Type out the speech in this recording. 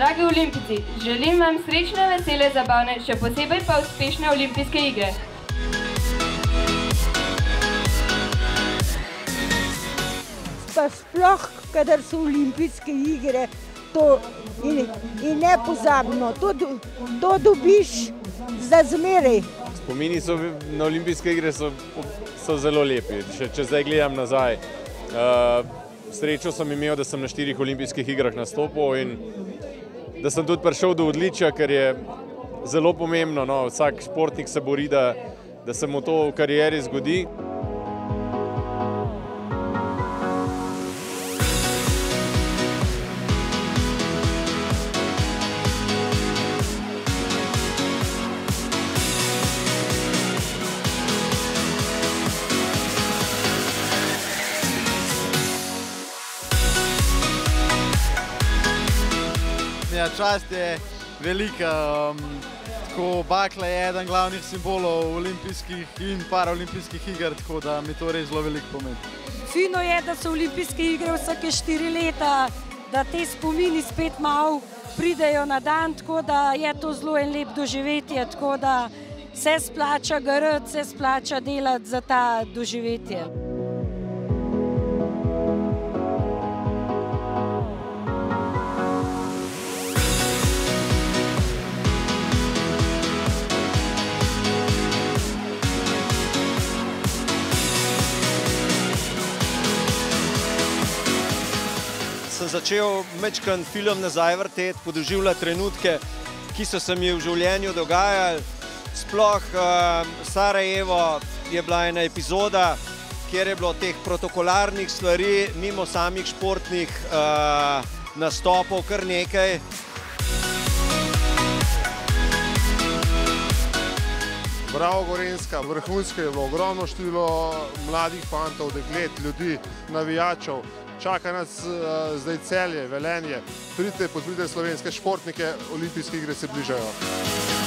Dragi olimpijci, želim vam srečne, vesele, zabavne, še posebej pa uspešne olimpijske igre. Pa sploh, kadar so olimpijske igre, in nepozabno, to dobiš za zmeraj. Spomini na olimpijske igre so zelo lepi, če zdaj gledam nazaj. Srečo sem imel, da sem na 4 olimpijskih igrah nastopil in da sem tudi prišel do odličja, ker je zelo pomembno. Vsak športnik se bori, da se mu to v karieri zgodi. Čast je velika, tako bakla je eden glavnih simbolov olimpijskih in paraolimpijskih iger, tako da mi to res zelo veliko pomeni. Fino je, da so olimpijske igre vsake 4 leta, da te spomini spet malo pridejo na dan, tako da je to zelo en lep doživetje, tako da se splača garati, se splača delati za ta doživetje. Sem začel majčkeno film nazaj vrteti, podoživljati trenutke, ki so se mi v življenju dogajali. Sploh Sarajevo je bila ena epizoda, kjer je bilo teh protokolarnih stvari, mimo samih športnih nastopov kar nekaj. Bravo Gorenjska, vrhunsko je bilo ogromno število mladih fantov, deklet, ljudi, navijačev. Čaka nas zdaj Celje, Velenje. Pridite, podprite slovenske športnike, olimpijske igre se bližajo.